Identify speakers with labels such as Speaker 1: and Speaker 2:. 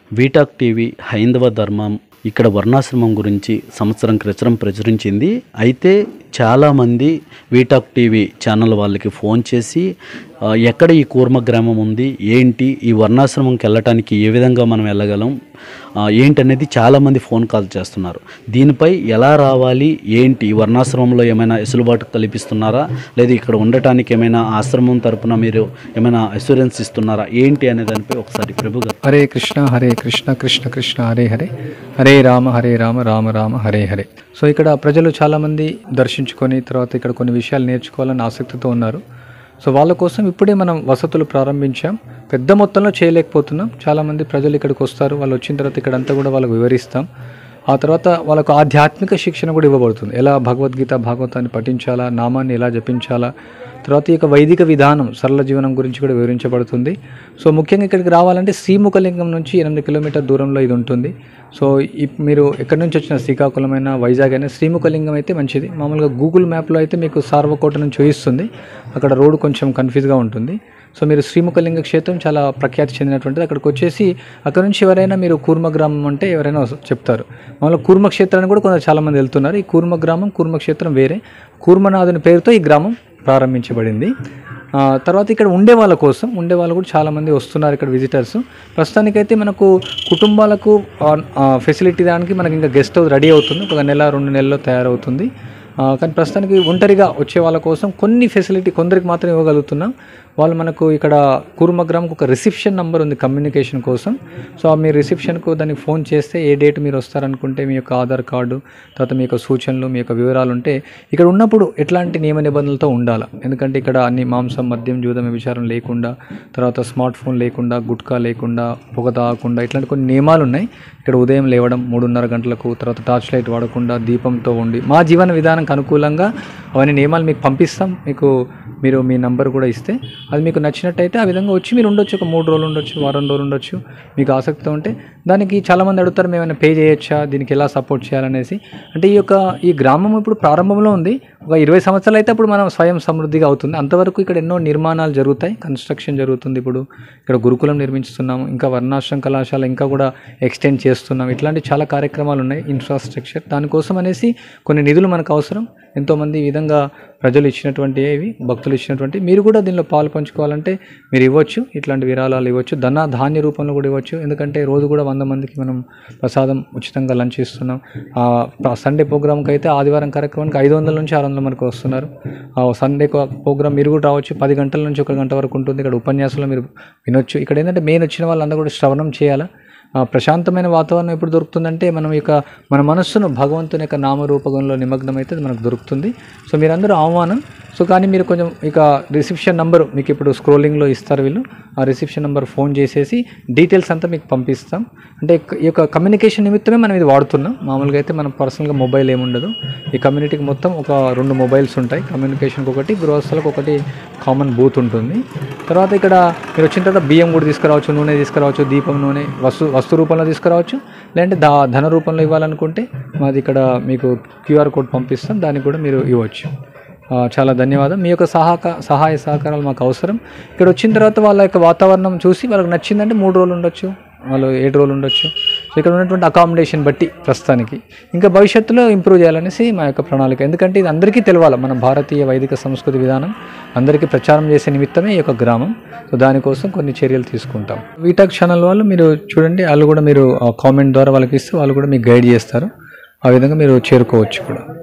Speaker 1: వీటాక్ TV హైందవ ధర్మం ఇక్కడ వర్ణాశ్రమం గురించి సంవత్సరం క్రితం ప్రచురించింది. అయితే చాలామంది వీటాక్ టీవీ ఛానల్ వాళ్ళకి ఫోన్ చేసి ఎక్కడ ఈ కూర్మ గ్రామం ఉంది, ఏంటి, ఈ వర్ణాశ్రమంకి వెళ్ళటానికి ఏ విధంగా మనం వెళ్ళగలం, ఏంటనేది చాలామంది ఫోన్ కాల్ చేస్తున్నారు. దీనిపై ఎలా రావాలి, ఏంటి, ఈ వర్ణాశ్రమంలో ఏమైనా వెసులుబాటు కల్పిస్తున్నారా, లేదా ఇక్కడ ఉండటానికి ఏమైనా ఆశ్రమం తరపున మీరు ఏమైనా అష్యూరెన్స్ ఇస్తున్నారా, ఏంటి అనే దానిపై ఒకసారి ప్రభు గారు.
Speaker 2: హరే కృష్ణ కృష్ణ కృష్ణ హరే హరే, హరే రామ రామ రామ హరే హరే. సో ఇక్కడ ప్రజలు చాలామంది దర్శించుకొని తర్వాత ఇక్కడ కొన్ని విషయాలు నేర్చుకోవాలని ఆసక్తితో ఉన్నారు. సో వాళ్ళ కోసం ఇప్పుడే మనం వసతులు ప్రారంభించాం. పెద్ద మొత్తంలో చేయలేకపోతున్నాం. చాలామంది ప్రజలు ఇక్కడికి వస్తారు. వాళ్ళు వచ్చిన తర్వాత ఇక్కడంతా కూడా వాళ్ళకు వివరిస్తాం. ఆ తర్వాత వాళ్ళకు ఆధ్యాత్మిక శిక్షణ కూడా ఇవ్వబడుతుంది. ఎలా భగవద్గీత భాగవతాన్ని పఠించాలా, నామాన్ని ఎలా జపించాలా, తర్వాత ఈ వైదిక విధానం సరళ జీవనం గురించి కూడా వివరించబడుతుంది. సో ముఖ్యంగా ఇక్కడికి రావాలంటే శ్రీముఖలింగం నుంచి 8 కిలోమీటర్ దూరంలో ఇది ఉంటుంది. సో మీరు ఎక్కడి నుంచి వచ్చిన శ్రీకాకుళమైనా వైజాగ్ అయినా శ్రీముఖలింగం అయితే మంచిది. మామూలుగా గూగుల్ మ్యాప్లో అయితే మీకు సార్వకోట నుంచి చూపిస్తుంది. అక్కడ రోడ్డు కొంచెం కన్ఫ్యూజ్గా ఉంటుంది. సో మీరు శ్రీముఖలింగ క్షేత్రం చాలా ప్రఖ్యాతి చెందినటువంటిది. అక్కడికి వచ్చేసి అక్కడ నుంచి ఎవరైనా మీరు కూర్మ గ్రామం అంటే ఎవరైనా చెప్తారు. మామూలుగా కూర్మ క్షేత్రాన్ని కూడా కొంచెం చాలామంది వెళ్తున్నారు. ఈ కూర్మ గ్రామం, కూర్మ క్షేత్రం వేరే. కూర్మనాథుని పేరుతో ఈ గ్రామం ప్రారంభించబడింది. తర్వాత ఇక్కడ ఉండేవాళ్ళు కూడా చాలామంది వస్తున్నారు ఇక్కడ విజిటర్స్. ప్రస్తుతానికైతే మనకు కుటుంబాలకు ఫెసిలిటీ దానికి మనకి ఇంకా గెస్ట్ హౌస్ రెడీ అవుతుంది. ఒక నెల 2 నెలల్లో తయారవుతుంది. కానీ ప్రస్తుతానికి ఒంటరిగా వచ్చే వాళ్ళ కోసం కొన్ని ఫెసిలిటీ కొందరికి మాత్రం ఇవ్వగలుగుతున్నాం. వాళ్ళు మనకు ఇక్కడ కూర్మగ్రామ్కి ఒక రిసెప్షన్ నెంబర్ ఉంది కమ్యూనికేషన్ కోసం. సో మీ రిసెప్షన్కు దానికి ఫోన్ చేస్తే ఏ డేట్ మీరు వస్తారనుకుంటే మీ యొక్క ఆధార్ కార్డు, తర్వాత మీ యొక్క సూచనలు, మీ యొక్క వివరాలు ఉంటే ఇక్కడ ఉన్నప్పుడు ఎట్లాంటి నియమ నిబంధనలతో ఉండాలి. ఎందుకంటే ఇక్కడ అన్ని మాంసం, మద్యం, జూదం, విచారం లేకుండా, తర్వాత స్మార్ట్ ఫోన్ లేకుండా, గుట్కా లేకుండా, పొగ తాగకుండా, ఇట్లాంటి కొన్ని నియమాలు ఉన్నాయి. ఇక్కడ ఉదయం లేవడం 3:30 గంటలకు, తర్వాత టార్చ్ లైట్ వాడకుండా దీపంతో ఉండి మా జీవన విధానానికి అనుకూలంగా అవన్నీ నియమాలు మీకు పంపిస్తాం. మీరు మీ నంబర్ కూడా ఇస్తే అది మీకు నచ్చినట్టయితే ఆ విధంగా వచ్చి మీరు ఉండొచ్చు. ఒక 3 రోజులు ఉండొచ్చు, వారం రోజులు ఉండొచ్చు. మీకు ఆసక్తితో ఉంటే దానికి చాలామంది అడుగుతారు, మేము ఏమైనా పే చేయొచ్చా, దీనికి ఎలా సపోర్ట్ చేయాలనేసి. అంటే ఈ గ్రామం ఇప్పుడు ప్రారంభంలో ఉంది. ఒక 20 సంవత్సరాలు అయితే అప్పుడు మనం స్వయం సమృద్ధిగా అవుతుంది. అంతవరకు ఇక్కడ ఎన్నో నిర్మాణాలు జరుగుతాయి, కన్స్ట్రక్షన్ జరుగుతుంది. ఇప్పుడు ఇక్కడ గురుకులం నిర్మిస్తున్నాము, ఇంకా వర్ణాశ్రమ కళాశాల ఇంకా కూడా ఎక్స్టెండ్ చేస్తున్నాం. ఇట్లాంటి చాలా కార్యక్రమాలు ఉన్నాయి, ఇన్ఫ్రాస్ట్రక్చర్. దానికోసం అనేసి కొన్ని నిధులు మనకు అవసరం. ఎంతోమంది ఈ విధంగా ప్రజలు ఇచ్చినటువంటి భక్తులు ఇచ్చినటువంటి, మీరు కూడా దీనిలో పాలు పంచుకోవాలంటే మీరు ఇవ్వచ్చు. ఇట్లాంటి విరాళాలు ఇవ్వచ్చు, ధాన్య రూపంలో కూడా ఇవ్వచ్చు. ఎందుకంటే రోజు కూడా 100 మందికి మనం ప్రసాదం ఉచితంగా లంచ్ ఇస్తున్నాం. సండే ప్రోగ్రామ్కి అయితే ఆదివారం కార్యక్రమానికి 500 నుంచి 600 మనకు వస్తున్నారు. సండే ప్రోగ్రామ్ మీరు కూడా రావచ్చు. 10 గంటల నుంచి 1 గంట వరకు ఉంటుంది. ఇక్కడ ఉపన్యాసంలో మీరు వినొచ్చు. ఇక్కడ ఏంటంటే మెయిన్ వచ్చిన వాళ్ళందరూ కూడా శ్రవణం చేయాలా. ప్రశాంతమైన వాతావరణం ఎప్పుడు దొరుకుతుందంటే మన మనస్సును భగవంతుని యొక్క నామరూపంలో నిమగ్నమైతే మనకు దొరుకుతుంది. సో మీరందరూ ఆహ్వానం. సో కానీ మీరు కొంచెం రిసెప్షన్ నెంబర్ మీకు ఇప్పుడు స్క్రోలింగ్లో ఇస్తారు వీళ్ళు. ఆ రిసెప్షన్ నెంబర్ ఫోన్ చేసేసి డీటెయిల్స్ అంతా మీకు పంపిస్తాం. అంటే ఈ యొక్క కమ్యూనికేషన్ నిమిత్తమే మనం ఇది వాడుతున్నాం. మామూలుగా అయితే మనం పర్సనల్గా మొబైల్ ఏముండదు. ఈ కమ్యూనిటీకి మొత్తం ఒక 2 మొబైల్స్ ఉంటాయి. కమ్యూనికేషన్కి ఒకటి, గృహస్థలకు ఒకటి కామన్ బూత్ ఉంటుంది. తర్వాత ఇక్కడ మీరు వచ్చిన తర్వాత బియ్యం కూడా తీసుకురావచ్చు, నూనె తీసుకురావచ్చు, దీపం నూనె వస్తు రూపంలో తీసుకురావచ్చు. లేదంటే ధన రూపంలో ఇవ్వాలనుకుంటే మాది ఇక్కడ మీకు QR కోడ్ పంపిస్తాం, దానికి కూడా మీరు ఇవ్వచ్చు. చాలా ధన్యవాదం. మీ యొక్క సహాయ సహకారాలు మాకు అవసరం. ఇక్కడ వచ్చిన తర్వాత వాళ్ళ యొక్క వాతావరణం చూసి వాళ్ళకి నచ్చిందంటే 3 రోజులు ఉండొచ్చు, వాళ్ళు 7 రోజులు ఉండొచ్చు. సో ఇక్కడ ఉన్నటువంటి అకామిడేషన్ బట్టి ప్రస్తుతానికి ఇంకా భవిష్యత్తులో ఇంప్రూవ్ చేయాలనేసి మా యొక్క ప్రణాళిక. ఎందుకంటే ఇది అందరికీ తెలవాలి, మన భారతీయ వైదిక సంస్కృతి విధానం అందరికీ ప్రచారం చేసే నిమిత్తమే ఈ యొక్క గ్రామం. సో దానికోసం కొన్ని చర్యలు తీసుకుంటాం. వీటాక్ ఛానల్ వాళ్ళు మీరు చూడండి, వాళ్ళు కూడా మీరు కామెంట్ ద్వారా వాళ్ళకి ఇస్తే వాళ్ళు కూడా మీకు గైడ్ చేస్తారు. ఆ విధంగా మీరు చేరుకోవచ్చు కూడా.